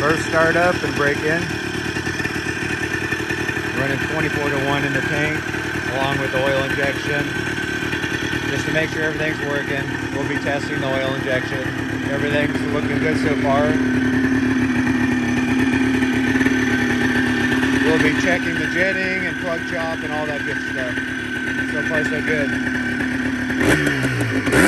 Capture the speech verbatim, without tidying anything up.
First start up and break in. Running twenty-four to one in the tank, along with oil injection. Just to make sure everything's working. We'll be testing the oil injection. Everything's looking good so far. We'll be checking the jetting and plug chop and all that good stuff. So far so good.